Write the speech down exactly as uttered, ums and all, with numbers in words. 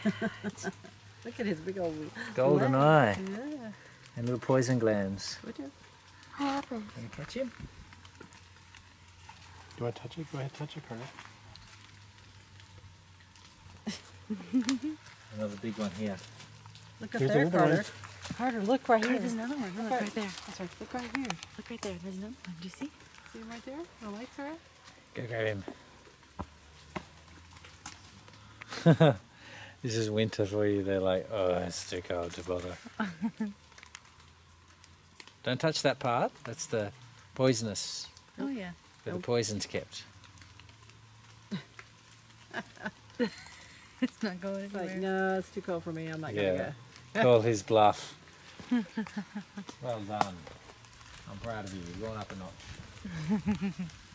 Look at his big old golden leg. eye. Yeah. And little poison glands. Would you? What happened? Can you catch him? Do I touch it? Go ahead, touch it, Carter. Another big one here. Look up Here's there, another Carter. one. Carter, look right Hey, here. there's another one. Look, right- right there. That's right. Look right here. Look right there. There's another one. Do you see? See him right there? The lights are up. Go grab him. This is winter for you. They're like, oh, it's too cold to bother. Don't touch that part. That's the poisonous, Oh, yeah. where the poison's kept. It's not going It's like, anywhere. no, it's too cold for me. I'm not Yeah. gonna go. Call his bluff. Well done. I'm proud of you. You're going up a notch.